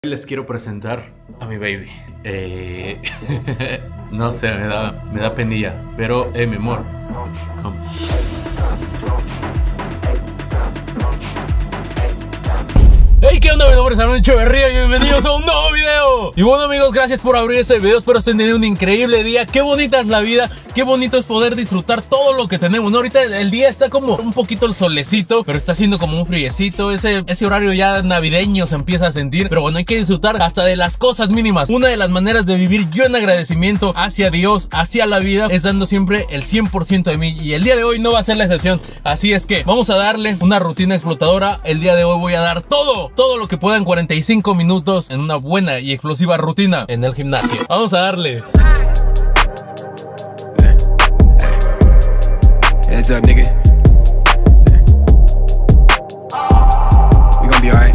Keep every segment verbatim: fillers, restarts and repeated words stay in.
Les quiero presentar a mi baby. Eh, no sé, me da, me da penilla, pero eh, mi amor, come. Hey, ¿qué onda? Mi nombre es Aaron Echeverría y bienvenidos a un nuevo video. Y bueno, amigos, gracias por abrir este video. Espero estén teniendo un increíble día. Qué bonita es la vida, qué bonito es poder disfrutar todo lo que tenemos, ¿no? Ahorita el día está como un poquito el solecito, pero está haciendo como un friecito. Ese, ese horario ya navideño se empieza a sentir. Pero bueno, hay que disfrutar hasta de las cosas mínimas. Una de las maneras de vivir yo en agradecimiento hacia Dios, hacia la vida, es dando siempre el cien por ciento de mí. Y el día de hoy no va a ser la excepción. Así es que vamos a darle una rutina explotadora. El día de hoy voy a dar todo Todo lo que pueda en cuarenta y cinco minutos en una buena y explosiva rutina en el gimnasio. Vamos a darle. Heads up, nigga. We gonna be alright.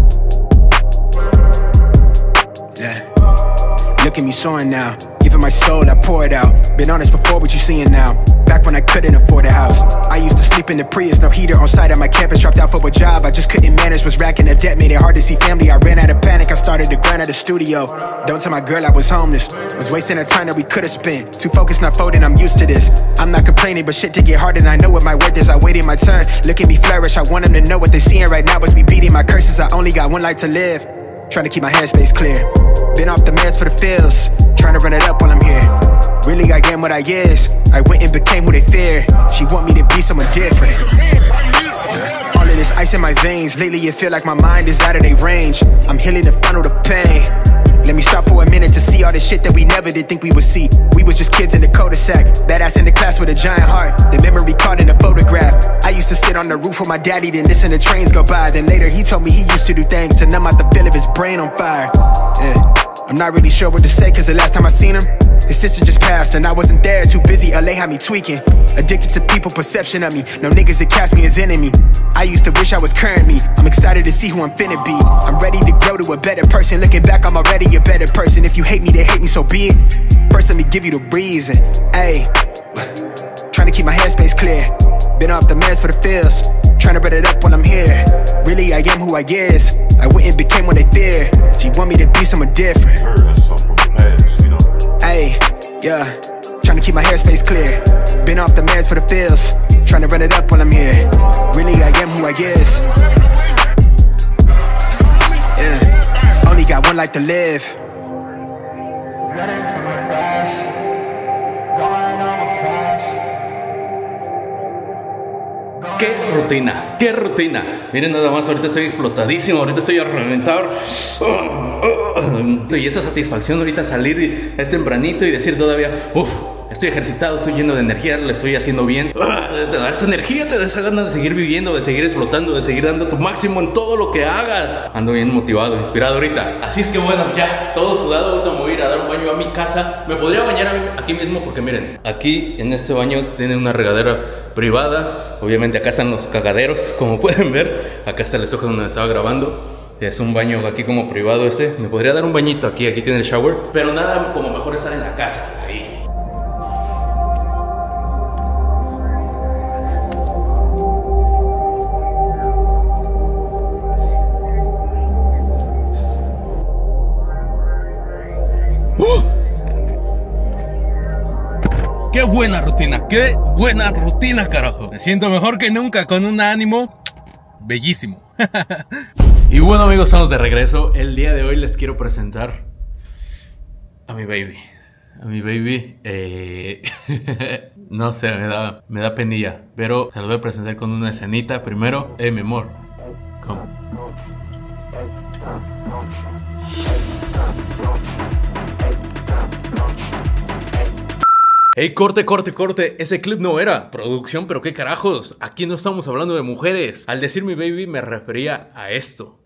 Yeah. Look at me soaring now. Giving my soul, I pour it out. Been honest before, what you seeing now? Back when I couldn't afford a house, I used to sleep in the Prius, no heater on site at my campus. Dropped out for a job, I just couldn't manage. Was racking up debt, made it hard to see family. I ran out of panic, I started to grind at the studio. Don't tell my girl I was homeless, was wasting the time that we could've spent. Too focused, not folding, I'm used to this. I'm not complaining, but shit to get hard, and I know what my worth is. I waited my turn, look at me flourish. I want them to know what they seeing right now is me beating my curses. I only got one life to live, trying to keep my headspace clear. Been off the meds for the feels, trying to run it up while I'm here. Really, I am what I is. I went and became who they fear. She want me to be someone different. All of this ice in my veins. Lately, it feel like my mind is out of their range. I'm healing to funnel the pain. Let me stop for a minute to see all the shit that we never did think we would see. We was just kids in the cul-de-sac, badass in the class with a giant heart. The memory caught in a photograph. I used to sit on the roof with my daddy, then listen to trains go by. Then later he told me he used to do things to numb out the feel of his brain on fire. Yeah. I'm not really sure what to say, cause the last time I seen him, his sister just passed and I wasn't there, too busy, L A had me tweaking. Addicted to people perception of me, no niggas that cast me as enemy. I used to wish I was current me, I'm excited to see who I'm finna be. I'm ready to grow to a better person, looking back I'm already a better person. If you hate me, then hate me, so be it. First let me give you the reason, ayy. Trying to keep my headspace clear, been off the meds for the feels. Trying to run it up while I'm here. Really, I am who I is. I went and became what they fear. She want me to be someone different. Ayy, yeah. Trying to keep my headspace clear. Been off the meds for the feels. Trying to run it up while I'm here. Really, I am who I is. Yeah. Only got one life to live. Ready for my rise. Going on fast. ¡Qué rutina! ¡Qué rutina! Miren nada más, ahorita estoy explotadísimo, ahorita estoy a reventar. Y esa satisfacción ahorita salir y es tempranito y decir todavía, uff, estoy ejercitado, estoy lleno de energía, lo estoy haciendo bien. Te da esa energía, te da esa ganas de seguir viviendo, de seguir explotando, de seguir dando tu máximo en todo lo que hagas. Ando bien motivado, inspirado ahorita. Así es que bueno, ya, todo sudado, ahorita me voy a ir a dar un baño a mi casa. Me podría bañar aquí mismo porque miren, aquí en este baño tiene una regadera privada. Obviamente acá están los cagaderos, como pueden ver. Acá está el espejo donde estaba grabando. Es un baño aquí como privado ese. Me podría dar un bañito aquí, aquí tiene el shower. Pero nada como mejor estar en la casa, ahí. ¡Qué buena rutina! ¡Qué buena rutina, carajo! Me siento mejor que nunca, con un ánimo bellísimo. Y bueno, amigos, estamos de regreso. El día de hoy les quiero presentar a mi baby. A mi baby, eh... no sé, me da, me da penilla. Pero se los voy a presentar con una escenita. Primero, eh, mi amor, come. Ey, corte, corte, corte, ese clip no era producción, pero qué carajos, aquí no estamos hablando de mujeres. Al decir mi baby me refería a esto.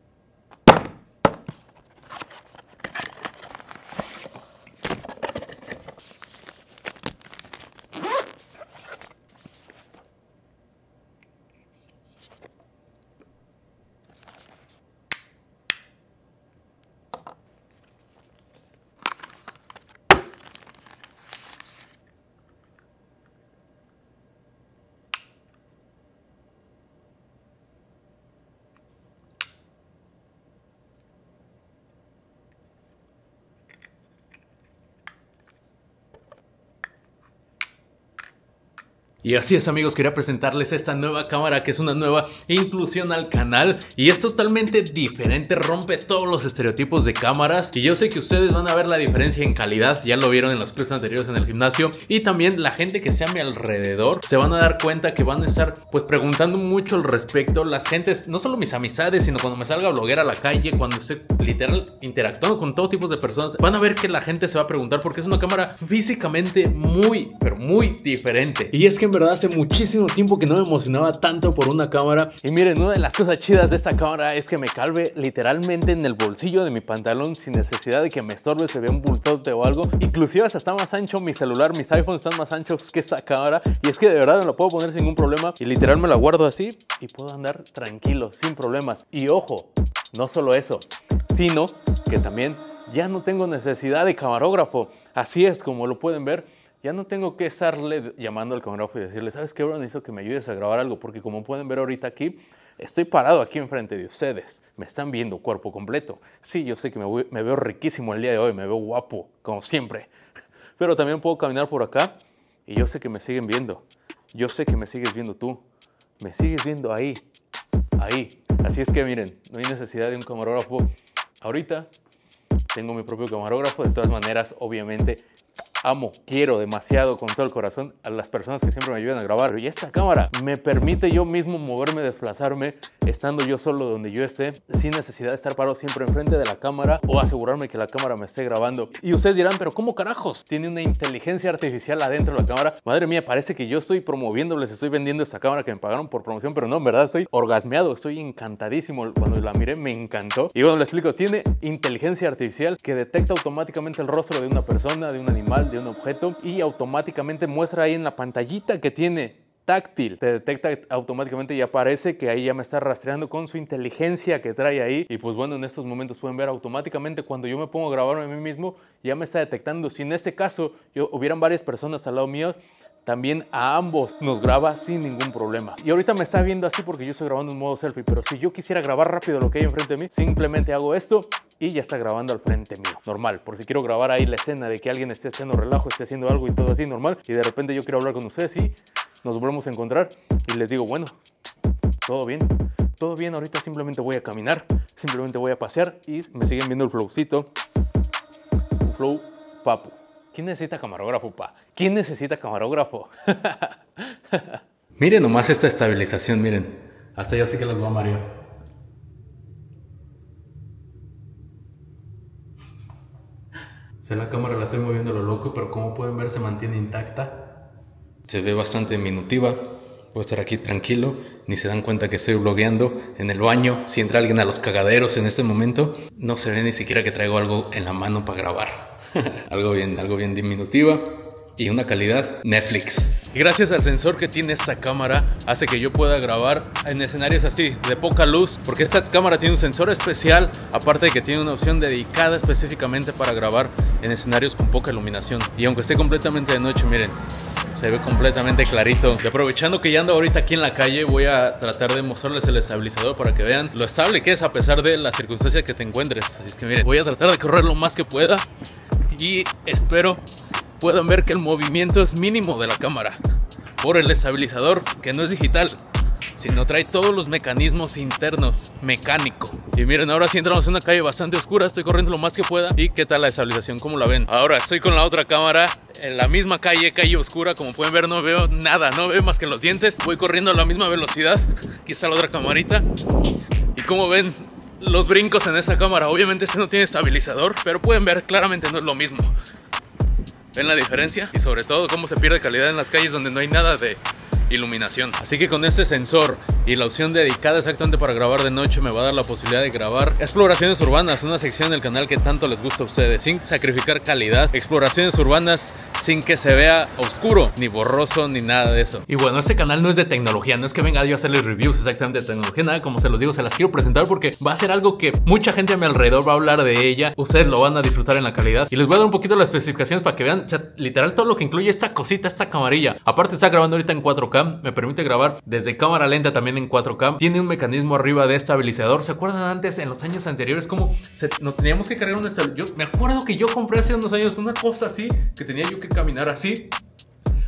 Y así es, amigos, quería presentarles esta nueva cámara que es una nueva inclusión al canal y es totalmente diferente, rompe todos los estereotipos de cámaras y yo sé que ustedes van a ver la diferencia en calidad, ya lo vieron en los clips anteriores en el gimnasio, y también la gente que esté a mi alrededor se van a dar cuenta que van a estar pues preguntando mucho al respecto, las gentes, no solo mis amistades, sino cuando me salga a bloguear a la calle, cuando esté literal interactuando con todo tipo de personas, van a ver que la gente se va a preguntar porque es una cámara físicamente muy, pero muy diferente. Y es que en verdad hace muchísimo tiempo que no me emocionaba tanto por una cámara. Y miren, una de las cosas chidas de esta cámara es que me cabe literalmente en el bolsillo de mi pantalón sin necesidad de que me estorbe, se vea un bultote o algo. Inclusive hasta está más ancho mi celular, mis iPhones están más anchos que esta cámara. Y es que de verdad me la puedo poner sin ningún problema y literal me la guardo así y puedo andar tranquilo, sin problemas. Y ojo, no solo eso, sino que también ya no tengo necesidad de camarógrafo. Así es, como lo pueden ver. Ya no tengo que estarle llamando al camarógrafo y decirle, ¿sabes qué, bro? Necesito que me ayudes a grabar algo, porque como pueden ver ahorita aquí, estoy parado aquí enfrente de ustedes. Me están viendo cuerpo completo. Sí, yo sé que me, voy, me veo riquísimo el día de hoy, me veo guapo, como siempre. Pero también puedo caminar por acá y yo sé que me siguen viendo. Yo sé que me sigues viendo tú. Me sigues viendo ahí, ahí. Así es que miren, no hay necesidad de un camarógrafo ahorita. Tengo mi propio camarógrafo. De todas maneras, obviamente, amo, quiero demasiado con todo el corazón a las personas que siempre me ayudan a grabar. Y esta cámara me permite yo mismo moverme, desplazarme, estando yo solo donde yo esté, sin necesidad de estar parado siempre enfrente de la cámara o asegurarme que la cámara me esté grabando. Y ustedes dirán, ¿pero cómo carajos? Tiene una inteligencia artificial adentro de la cámara. Madre mía, parece que yo estoy promoviendo, les estoy vendiendo esta cámara que me pagaron por promoción, pero no, en verdad estoy orgasmeado, estoy encantadísimo. Cuando la miré me encantó. Y bueno, les explico, tiene inteligencia artificial que detecta automáticamente el rostro de una persona, de un animal, de un objeto, y automáticamente muestra ahí en la pantallita que tiene táctil, te detecta automáticamente y aparece que ahí ya me está rastreando con su inteligencia que trae ahí. Y pues bueno, en estos momentos pueden ver automáticamente cuando yo me pongo a grabarme a mí mismo, ya me está detectando. Si en este caso yo hubieran varias personas al lado mío, también a ambos nos graba sin ningún problema. Y ahorita me está viendo así porque yo estoy grabando en modo selfie, pero si yo quisiera grabar rápido lo que hay enfrente de mí, simplemente hago esto y ya está grabando al frente mío, normal. Por si quiero grabar ahí la escena de que alguien esté haciendo relajo, esté haciendo algo y todo así, normal, y de repente yo quiero hablar con ustedes y nos volvemos a encontrar y les digo, bueno, todo bien, todo bien, ahorita simplemente voy a caminar, simplemente voy a pasear y me siguen viendo el flowcito, un flow papu. ¿Quién necesita camarógrafo, pa? ¿Quién necesita camarógrafo? Miren nomás esta estabilización, miren. Hasta yo sé que los va a marear. O sea, la cámara la estoy moviendo a lo loco, pero como pueden ver se mantiene intacta. Se ve bastante diminutiva. Puedo estar aquí tranquilo, ni se dan cuenta que estoy blogueando en el baño. Si entra alguien a los cagaderos en este momento, no se ve ni siquiera que traigo algo en la mano para grabar. algo bien, algo bien diminutiva y una calidad Netflix. Y gracias al sensor que tiene esta cámara hace que yo pueda grabar en escenarios así de poca luz, porque esta cámara tiene un sensor especial, aparte de que tiene una opción dedicada específicamente para grabar en escenarios con poca iluminación. Y aunque esté completamente de noche, miren, se ve completamente clarito. Y aprovechando que ya ando ahorita aquí en la calle, voy a tratar de mostrarles el estabilizador para que vean lo estable que es a pesar de la circunstancia que te encuentres. Así es que miren, voy a tratar de correr lo más que pueda y espero puedan ver que el movimiento es mínimo de la cámara por el estabilizador, que no es digital, sino trae todos los mecanismos internos, mecánico. Y miren, ahora sí entramos en una calle bastante oscura, estoy corriendo lo más que pueda. ¿Y qué tal la estabilización? ¿Cómo la ven? Ahora estoy con la otra cámara en la misma calle, calle oscura. Como pueden ver, no veo nada, no veo más que los dientes. Voy corriendo a la misma velocidad. Aquí está la otra camarita. Y como ven, los brincos en esta cámara, obviamente este no tiene estabilizador, pero pueden ver claramente no es lo mismo. ¿Ven la diferencia? Y sobre todo cómo se pierde calidad en las calles donde no hay nada de iluminación. Así que con este sensor y la opción dedicada exactamente para grabar de noche, me va a dar la posibilidad de grabar exploraciones urbanas, una sección del canal que tanto les gusta a ustedes, sin sacrificar calidad. Exploraciones urbanas sin que se vea oscuro, ni borroso, ni nada de eso. Y bueno, este canal no es de tecnología, no es que venga yo a hacerles reviews exactamente de tecnología, nada, como se los digo, se las quiero presentar porque va a ser algo que mucha gente a mi alrededor va a hablar de ella, ustedes lo van a disfrutar en la calidad. Y les voy a dar un poquito las especificaciones para que vean, o sea, literal todo lo que incluye esta cosita, esta camarilla. Aparte está grabando ahorita en cuatro K, me permite grabar desde cámara lenta también en cuatro K. Tiene un mecanismo arriba de estabilizador. ¿Se acuerdan antes, en los años anteriores, cómo se, no teníamos que cargar un estabilizador? Yo me acuerdo que yo compré hace unos años una cosa así, que tenía yo que caminar así,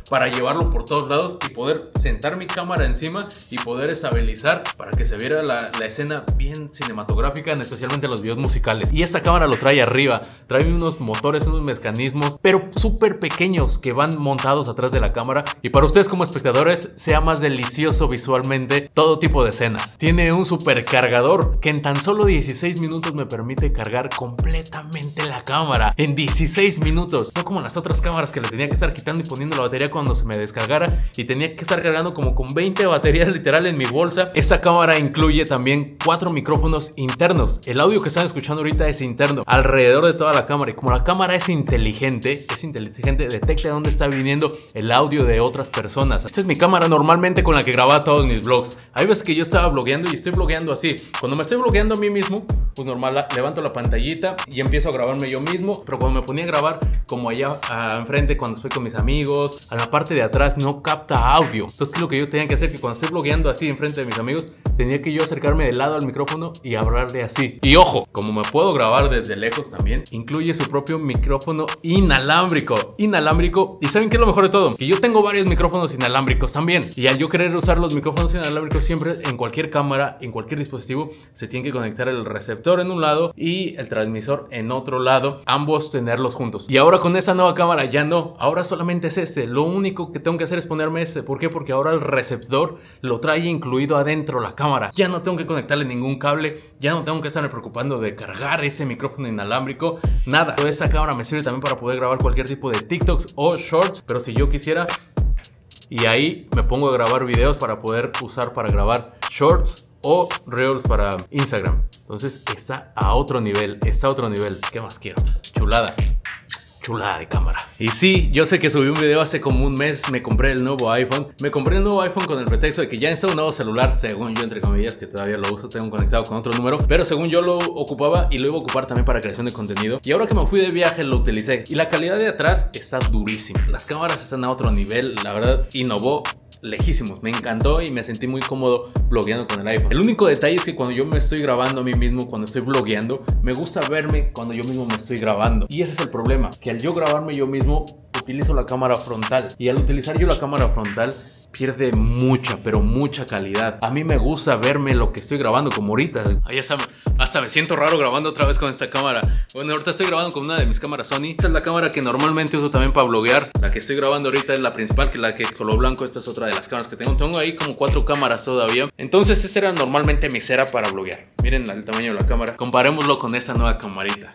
para llevarlo por todos lados y poder sentar mi cámara encima y poder estabilizar para que se viera la, la escena bien cinematográfica, especialmente los videos musicales. Y esta cámara lo trae arriba, trae unos motores, unos mecanismos, pero súper pequeños que van montados atrás de la cámara, y para ustedes como espectadores sea más delicioso visualmente todo tipo de escenas. Tiene un super cargador que en tan solo dieciséis minutos me permite cargar completamente la cámara. En dieciséis minutos, no como las otras cámaras que le tenía que estar quitando y poniendo la batería cuando se me descargara, y tenía que estar cargando como con veinte baterías literal en mi bolsa. Esta cámara incluye también cuatro micrófonos internos. El audio que están escuchando ahorita es interno alrededor de toda la cámara, y como la cámara es inteligente, es inteligente, detecta dónde está viniendo el audio de otras personas. Esta es mi cámara normalmente con la que grababa todos mis vlogs. Hay veces que yo estaba blogueando y estoy blogueando así. Cuando me estoy blogueando a mí mismo, pues normal, levanto la pantallita y empiezo a grabarme yo mismo. Pero cuando me ponía a grabar como allá a, enfrente, cuando estoy con mis amigos, a la parte de atrás no capta audio. Entonces, ¿qué es lo que yo tenía que hacer? Que cuando estoy blogueando así enfrente de mis amigos, tenía que yo acercarme de lado al micrófono y hablarle así. Y ojo, como me puedo grabar desde lejos también, incluye su propio micrófono inalámbrico. Inalámbrico. ¿Y saben qué es lo mejor de todo? Que yo tengo varios micrófonos inalámbricos también. Y al yo querer usar los micrófonos inalámbricos, siempre en cualquier cámara, en cualquier dispositivo, se tiene que conectar el receptor en un lado y el transmisor en otro lado. Ambos tenerlos juntos. Y ahora con esta nueva cámara ya no. Ahora solamente es este. Lo único que tengo que hacer es ponerme este. ¿Por qué? Porque ahora el receptor lo trae incluido adentro la cámara. Ya no tengo que conectarle ningún cable. Ya no tengo que estarme preocupando de cargar ese micrófono inalámbrico. Nada. Esta cámara me sirve también para poder grabar cualquier tipo de TikToks o Shorts. Pero si yo quisiera, y ahí me pongo a grabar videos para poder usar para grabar Shorts o Reels para Instagram. Entonces está a otro nivel. Está a otro nivel. ¿Qué más quiero? Chulada. Chulada de cámara. Y sí, yo sé que subí un video hace como un mes. Me compré el nuevo iPhone. Me compré el nuevo iPhone con el pretexto de que ya está un nuevo celular. Según yo, entre comillas, que todavía lo uso, tengo conectado con otro número. Pero según yo lo ocupaba y lo iba a ocupar también para creación de contenido. Y ahora que me fui de viaje lo utilicé. Y la calidad de atrás está durísima. Las cámaras están a otro nivel. La verdad, innovó lejísimos. Me encantó y me sentí muy cómodo blogueando con el iPhone. El único detalle es que cuando yo me estoy grabando a mí mismo, cuando estoy blogueando, me gusta verme cuando yo mismo me estoy grabando. Y ese es el problema, que al yo grabarme yo mismo, utilizo la cámara frontal. Y al utilizar yo la cámara frontal, pierde mucha, pero mucha calidad. A mí me gusta verme lo que estoy grabando, como ahorita. Ahí está, hasta me siento raro grabando otra vez con esta cámara. Bueno, ahorita estoy grabando con una de mis cámaras Sony. Esta es la cámara que normalmente uso también para bloguear. La que estoy grabando ahorita es la principal, que es la que color blanco. Esta es otra de las cámaras que tengo. Tengo ahí como cuatro cámaras todavía. Entonces esta era normalmente mi cera para bloguear. Miren el tamaño de la cámara. Comparémoslo con esta nueva camarita.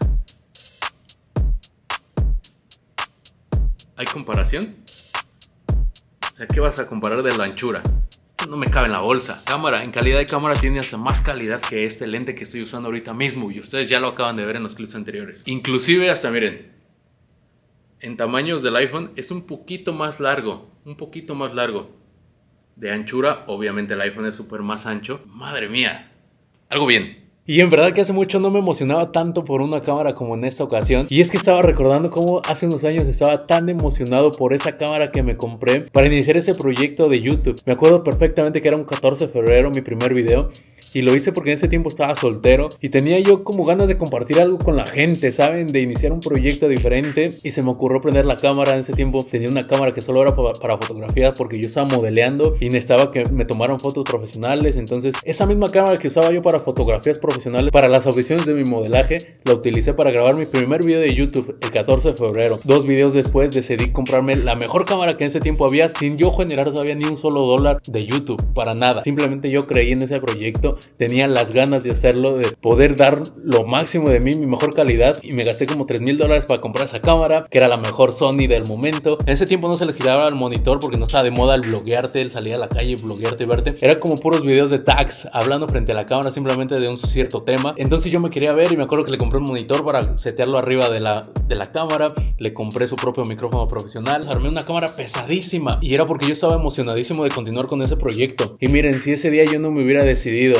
¿Hay comparación? O sea, ¿qué vas a comparar de la anchura? Esto no me cabe en la bolsa. Cámara, en calidad de cámara tiene hasta más calidad que este lente que estoy usando ahorita mismo. Y ustedes ya lo acaban de ver en los clips anteriores. Inclusive hasta, miren, en tamaños del iPhone es un poquito más largo. Un poquito más largo. De anchura, obviamente el iPhone es súper más ancho. Madre mía, algo bien. Y en verdad que hace mucho no me emocionaba tanto por una cámara como en esta ocasión. Y es que estaba recordando cómo hace unos años estaba tan emocionado por esa cámara que me compré para iniciar ese proyecto de YouTube. Me acuerdo perfectamente que era un catorce de febrero mi primer video. Y lo hice porque en ese tiempo estaba soltero y tenía yo como ganas de compartir algo con la gente, ¿saben? De iniciar un proyecto diferente. Y se me ocurrió prender la cámara. En ese tiempo tenía una cámara que solo era para, para fotografías porque yo estaba modeleando y necesitaba que me tomaran fotos profesionales. Entonces esa misma cámara que usaba yo para fotografías profesionales, para las audiciones de mi modelaje, la utilicé para grabar mi primer video de YouTube el catorce de febrero. Dos videos después decidí comprarme la mejor cámara que en ese tiempo había, sin yo generar todavía ni un solo dólar de YouTube, para nada. Simplemente yo creí en ese proyecto, tenía las ganas de hacerlo, de poder dar lo máximo de mí, mi mejor calidad, y me gasté como tres mil dólares para comprar esa cámara, que era la mejor Sony del momento. En ese tiempo no se le giraba al monitor porque no estaba de moda el bloguearte, el salir a la calle, bloguearte y verte. Era como puros videos de tags, hablando frente a la cámara simplemente de un cierto tema. Entonces yo me quería ver y me acuerdo que le compré un monitor para setearlo arriba de la, de la cámara. Le compré su propio micrófono profesional. Armé una cámara pesadísima y era porque yo estaba emocionadísimo de continuar con ese proyecto. Y miren, si ese día yo no me hubiera decidido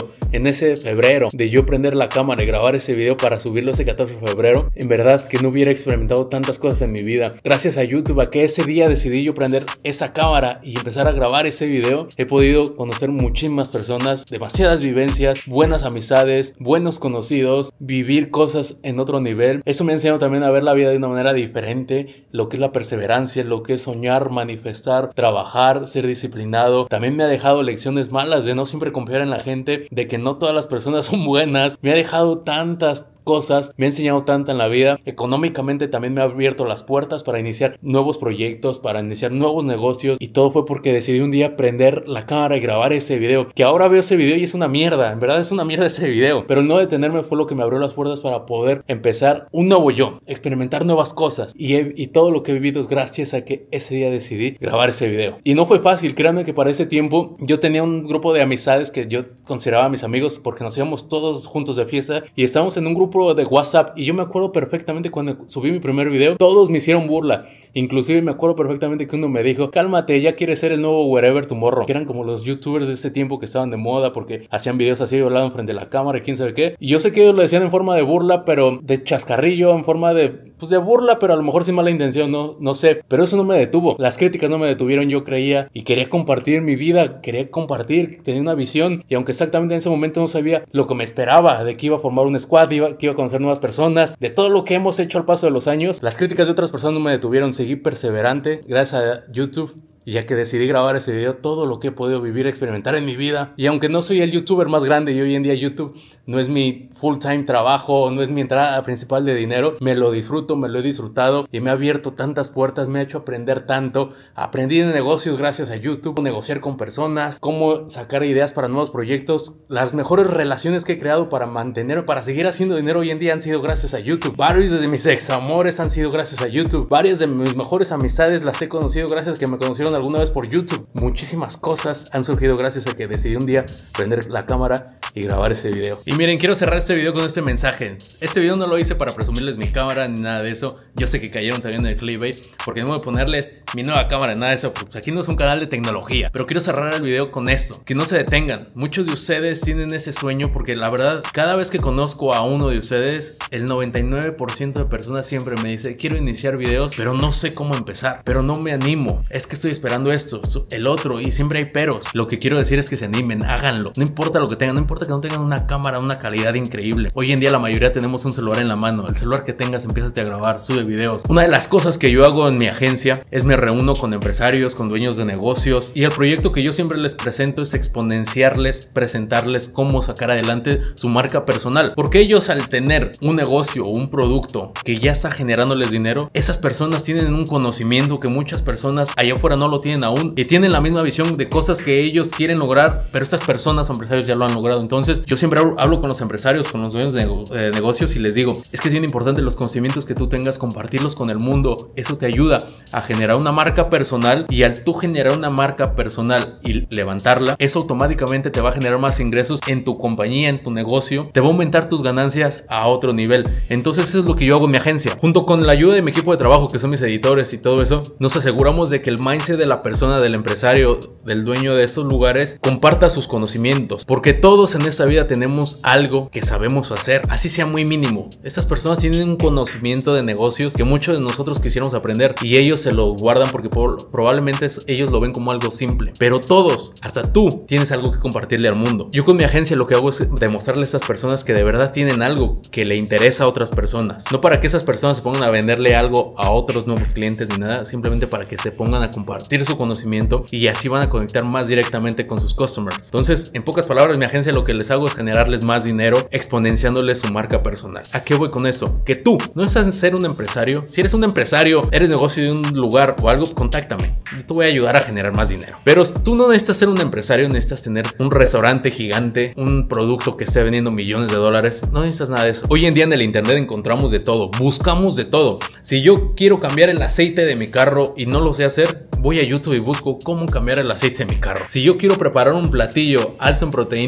visto en ese febrero de yo prender la cámara y grabar ese video para subirlo ese catorce de febrero, en verdad que no hubiera experimentado tantas cosas en mi vida. Gracias a YouTube, a que ese día decidí yo prender esa cámara y empezar a grabar ese video, he podido conocer muchísimas personas, demasiadas vivencias, buenas amistades, buenos conocidos, vivir cosas en otro nivel. Eso me ha enseñado también a ver la vida de una manera diferente, lo que es la perseverancia, lo que es soñar, manifestar, trabajar, ser disciplinado. También me ha dejado lecciones malas de no siempre confiar en la gente, de que no todas las personas son buenas. Me ha dejado tantas cosas, me ha enseñado tanto en la vida. Económicamente también me ha abierto las puertas para iniciar nuevos proyectos, para iniciar nuevos negocios, y todo fue porque decidí un día prender la cámara y grabar ese video, que ahora veo ese video y es una mierda, en verdad es una mierda ese video, pero el no detenerme fue lo que me abrió las puertas para poder empezar un nuevo yo, experimentar nuevas cosas, y, he, y todo lo que he vivido es gracias a que ese día decidí grabar ese video. Y no fue fácil, créanme que para ese tiempo yo tenía un grupo de amistades que yo consideraba mis amigos porque nos íbamos todos juntos de fiesta y estábamos en un grupo de WhatsApp, y yo me acuerdo perfectamente cuando subí mi primer video, todos me hicieron burla. Inclusive me acuerdo perfectamente que uno me dijo: cálmate, ya quieres ser el nuevo Wherever Tomorrow, que eran como los youtubers de este tiempo que estaban de moda porque hacían videos así, hablaban frente a la cámara y quién sabe qué. Y yo sé que ellos lo decían en forma de burla, pero de chascarrillo, en forma de, pues de burla, pero a lo mejor sin mala intención, no, no sé. Pero eso no me detuvo, las críticas no me detuvieron. Yo creía y quería compartir mi vida, quería compartir, tenía una visión, y aunque exactamente en ese momento no sabía lo que me esperaba, de que iba a formar un squad, iba, que iba a conocer nuevas personas, de todo lo que hemos hecho al paso de los años, las críticas de otras personas no me detuvieron. Seguí perseverante gracias a YouTube, y ya que decidí grabar ese video, todo lo que he podido vivir, experimentar en mi vida. Y aunque no soy el youtuber más grande, y hoy en día YouTube no es mi full time trabajo, no es mi entrada principal de dinero, me lo disfruto, me lo he disfrutado y me ha abierto tantas puertas, me ha hecho aprender tanto. Aprendí de negocios gracias a YouTube, negociar con personas, cómo sacar ideas para nuevos proyectos. Las mejores relaciones que he creado para mantener, para seguir haciendo dinero hoy en día han sido gracias a YouTube. Varios de mis ex amores han sido gracias a YouTube. Varias de mis mejores amistades las he conocido gracias a que me conocieron alguna vez por YouTube. Muchísimas cosas han surgido gracias a que decidí un día prender la cámara y grabar ese video. Y miren, quiero cerrar este video con este mensaje. Este video no lo hice para presumirles mi cámara ni nada de eso. Yo sé que cayeron también en el clickbait, porque no voy a ponerles mi nueva cámara ni nada de eso, pues aquí no es un canal de tecnología. Pero quiero cerrar el video con esto, que no se detengan. Muchos de ustedes tienen ese sueño, porque la verdad, cada vez que conozco a uno de ustedes, el noventa y nueve por ciento de personas siempre me dice: quiero iniciar videos, pero no sé cómo empezar, pero no me animo, es que estoy esperando esto, el otro, y siempre hay peros. Lo que quiero decir es que se animen, háganlo. No importa lo que tengan, no importa que no tengan una cámara, una calidad increíble. Hoy en día la mayoría tenemos un celular en la mano. El celular que tengas, empiézate a grabar, sube videos. Una de las cosas que yo hago en mi agencia es me reúno con empresarios, con dueños de negocios, y el proyecto que yo siempre les presento es exponenciarles, presentarles cómo sacar adelante su marca personal, porque ellos, al tener un negocio o un producto que ya está generándoles dinero, esas personas tienen un conocimiento que muchas personas allá afuera no lo tienen aún, y tienen la misma visión de cosas que ellos quieren lograr, pero estas personas, empresarios, ya lo han logrado. Entonces yo siempre hablo con los empresarios, con los dueños de eh, negocios, y les digo: es que es bien importante los conocimientos que tú tengas, compartirlos con el mundo. Eso te ayuda a generar una marca personal, y al tú generar una marca personal y levantarla, eso automáticamente te va a generar más ingresos en tu compañía, en tu negocio, te va a aumentar tus ganancias a otro nivel. Entonces eso es lo que yo hago en mi agencia, junto con la ayuda de mi equipo de trabajo, que son mis editores y todo eso. Nos aseguramos de que el mindset de la persona, del empresario, del dueño de estos lugares, comparta sus conocimientos, porque todos en esta vida tenemos algo que sabemos hacer, así sea muy mínimo. Estas personas tienen un conocimiento de negocios que muchos de nosotros quisiéramos aprender, y ellos se lo guardan porque por, probablemente ellos lo ven como algo simple, pero todos, hasta tú, tienes algo que compartirle al mundo. Yo con mi agencia lo que hago es demostrarle a estas personas que de verdad tienen algo que le interesa a otras personas, no para que esas personas se pongan a venderle algo a otros nuevos clientes ni nada, simplemente para que se pongan a compartir su conocimiento, y así van a conectar más directamente con sus customers. Entonces, en pocas palabras, mi agencia lo que les hago es generarles más dinero, exponenciándoles su marca personal. ¿A qué voy con esto? Que tú no estás en ser un empresario. Si eres un empresario, eres negocio de un lugar o algo, contáctame, yo te voy a ayudar a generar más dinero. Pero tú no necesitas ser un empresario, necesitas tener un restaurante gigante, un producto que esté vendiendo millones de dólares. No necesitas nada de eso. Hoy en día en el internet encontramos de todo, buscamos de todo. Si yo quiero cambiar el aceite de mi carro y no lo sé hacer, voy a YouTube y busco cómo cambiar el aceite de mi carro. Si yo quiero preparar un platillo alto en proteína, me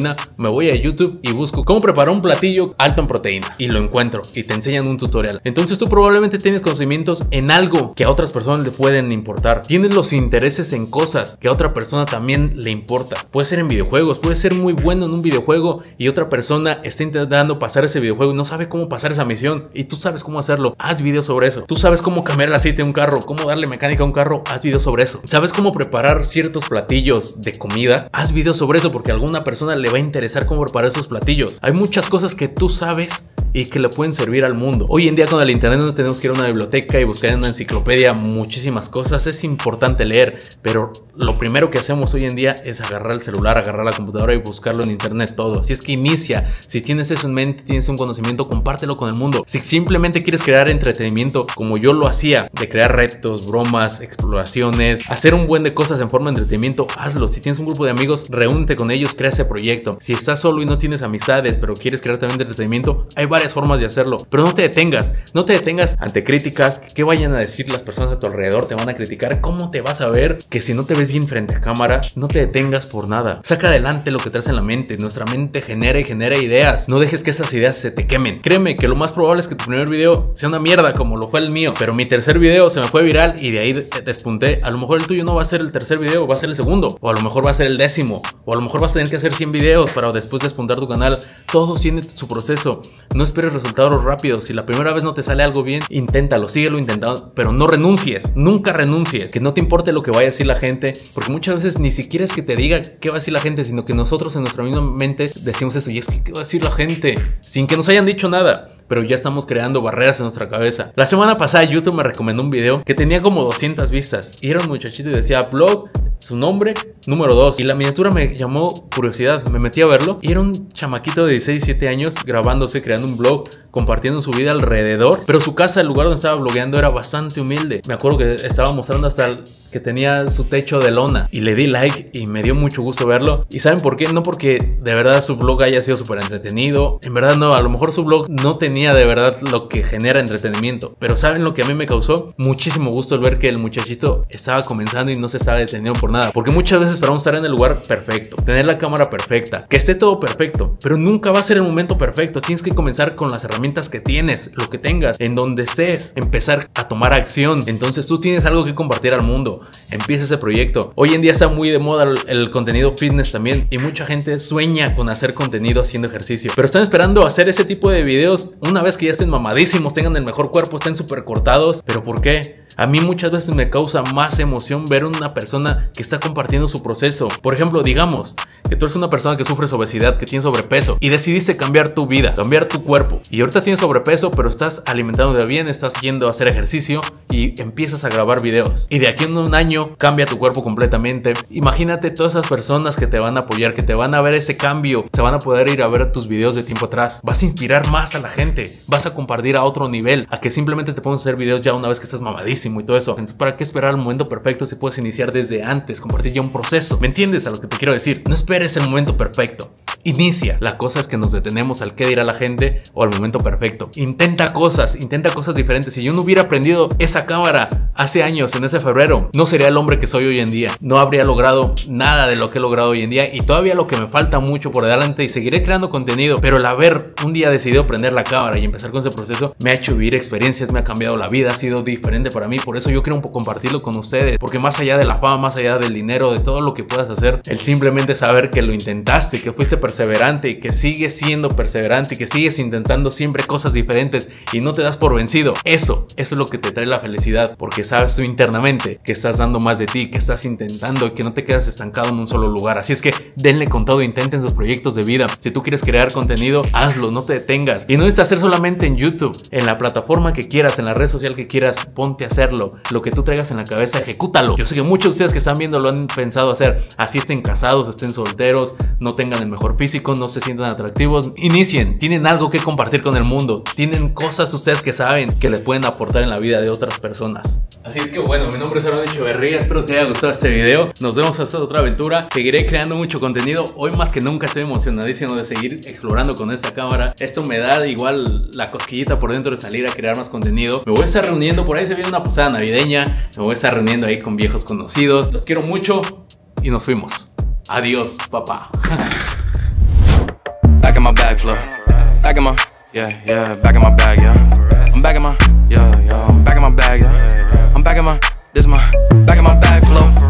voy a YouTube y busco cómo preparar un platillo alto en proteína y lo encuentro y te enseñan un tutorial. Entonces tú probablemente tienes conocimientos en algo que a otras personas le pueden importar. Tienes los intereses en cosas que a otra persona también le importa. Puede ser en videojuegos, puede ser muy bueno en un videojuego y otra persona está intentando pasar ese videojuego y no sabe cómo pasar esa misión y tú sabes cómo hacerlo. Haz videos sobre eso. Tú sabes cómo cambiar el aceite de un carro, cómo darle mecánica a un carro. Haz videos sobre eso. ¿Sabes cómo preparar ciertos platillos de comida? Haz videos sobre eso porque a alguna persona le va a interesar cómo preparar esos platillos. Hay muchas cosas que tú sabes y que le pueden servir al mundo. Hoy en día con el internet no tenemos que ir a una biblioteca y buscar en una enciclopedia muchísimas cosas. Es importante leer, pero lo primero que hacemos hoy en día es agarrar el celular, agarrar la computadora y buscarlo en internet todo. Así es que inicia. Si tienes eso en mente, tienes un conocimiento, compártelo con el mundo. Si simplemente quieres crear entretenimiento como yo lo hacía, de crear retos, bromas, exploraciones, hacer un buen de cosas en forma de entretenimiento, hazlo. Si tienes un grupo de amigos, reúnete con ellos, crea ese proyecto. Si estás solo y no tienes amistades, pero quieres crear también de entretenimiento, hay varias formas de hacerlo, pero no te detengas, no te detengas ante críticas, que, que vayan a decir las personas a tu alrededor, te van a criticar. ¿Cómo te vas a ver que si no te ves bien frente a cámara? No te detengas por nada, saca adelante lo que traes en la mente. Nuestra mente genera y genera ideas, no dejes que esas ideas se te quemen. Créeme que lo más probable es que tu primer video sea una mierda como lo fue el mío, pero mi tercer video se me fue viral y de ahí despunté. A lo mejor el tuyo no va a ser el tercer video, va a ser el segundo, o a lo mejor va a ser el décimo, o a lo mejor vas a tener que hacer cien videos para después despuntar tu canal. Todo tiene su proceso. No esperes resultados rápidos. Si la primera vez no te sale algo bien, inténtalo, síguelo intentando, pero no renuncies, nunca renuncies. Que no te importe lo que vaya a decir la gente, porque muchas veces ni siquiera es que te diga qué va a decir la gente, sino que nosotros en nuestra misma mente decimos eso, y es que qué va a decir la gente, sin que nos hayan dicho nada. Pero ya estamos creando barreras en nuestra cabeza. La semana pasada YouTube me recomendó un video que tenía como doscientas vistas y era un muchachito y decía blog, su nombre, número dos. Y la miniatura me llamó curiosidad, me metí a verlo y era un chamaquito de dieciséis, diecisiete años grabándose, creando un blog, compartiendo su vida alrededor. Pero su casa, el lugar donde estaba blogueando, era bastante humilde. Me acuerdo que estaba mostrando hasta el, que tenía su techo de lona y le di like y me dio mucho gusto verlo. ¿Y saben por qué? No porque de verdad su blog haya sido súper entretenido. En verdad no, a lo mejor su blog no tenía de verdad lo que genera entretenimiento, pero ¿saben lo que a mí me causó? Muchísimo gusto el ver que el muchachito estaba comenzando y no se estaba deteniendo por nada, porque muchas veces esperamos estar en el lugar perfecto, tener la cámara perfecta, que esté todo perfecto, pero nunca va a ser el momento perfecto. Tienes que comenzar con las herramientas que tienes, lo que tengas, en donde estés, empezar a tomar acción. Entonces tú tienes algo que compartir al mundo, empieza ese proyecto. Hoy en día está muy de moda el, el contenido fitness también, y mucha gente sueña con hacer contenido haciendo ejercicio, pero están esperando hacer ese tipo de videos una vez que ya estén mamadísimos, tengan el mejor cuerpo, estén súper cortados. ¿Pero por qué? A mí muchas veces me causa más emoción ver una persona que está compartiendo su proceso. Por ejemplo, digamos que tú eres una persona que sufres obesidad, que tiene sobrepeso y decidiste cambiar tu vida, cambiar tu cuerpo, y ahorita tienes sobrepeso pero estás alimentándote bien, estás yendo a hacer ejercicio y empiezas a grabar videos, y de aquí en un año cambia tu cuerpo completamente. Imagínate todas esas personas que te van a apoyar, que te van a ver ese cambio, se van a poder ir a ver tus videos de tiempo atrás. Vas a inspirar más a la gente, vas a compartir a otro nivel, a que simplemente te pongas a hacer videos ya una vez que estás mamadísimo y todo eso. Entonces, ¿para qué esperar el momento perfecto si puedes iniciar desde antes, compartir ya un proceso? ¿Me entiendes a lo que te quiero decir? No esperes el momento perfecto, inicia. La cosa es que nos detenemos al qué dirá la gente o al momento perfecto. Intenta cosas, intenta cosas diferentes. Si yo no hubiera aprendido esa cámara hace años, en ese febrero, no sería el hombre que soy hoy en día. No habría logrado nada de lo que he logrado hoy en día, y todavía lo que me falta mucho por delante, y seguiré creando contenido. Pero el haber un día decidido prender la cámara y empezar con ese proceso me ha hecho vivir experiencias, me ha cambiado la vida, ha sido diferente para mí. Por eso yo quiero un poco compartirlo con ustedes, porque más allá de la fama, más allá del dinero, de todo lo que puedas hacer, el simplemente saber que lo intentaste, que fuiste perseverante, y que sigues siendo perseverante, y que sigues intentando siempre cosas diferentes y no te das por vencido, eso, eso es lo que te trae la felicidad, porque sabes tú internamente que estás dando más de ti, que estás intentando y que no te quedas estancado en un solo lugar. Así es que denle con todo, intenten sus proyectos de vida. Si tú quieres crear contenido, hazlo, no te detengas, y no necesitas hacer solamente en YouTube, en la plataforma que quieras, en la red social que quieras, ponte a hacerlo. Lo que tú traigas en la cabeza, ejecútalo. Yo sé que muchos de ustedes que están viendo lo han pensado hacer, así estén casados, estén solteros, no tengan el mejor físico, no se sientan atractivos. Inicien, tienen algo que compartir con el mundo, tienen cosas ustedes que saben que les pueden aportar en la vida de otras personas. Así es que bueno, mi nombre es Aaron Echeverría, espero que te haya gustado este video. Nos vemos hasta otra aventura, seguiré creando mucho contenido. Hoy más que nunca estoy emocionadísimo de seguir explorando con esta cámara. Esto me da igual la cosquillita por dentro de salir a crear más contenido. Me voy a estar reuniendo, por ahí se viene una posada navideña, me voy a estar reuniendo ahí con viejos conocidos. Los quiero mucho y nos fuimos. Adiós, papá. in my bag flow. Back in my, yeah, yeah, back in my bag, yeah. I'm back in my, yeah, yeah, I'm back in my bag, yeah. I'm back in my, this my, back in my bag flow.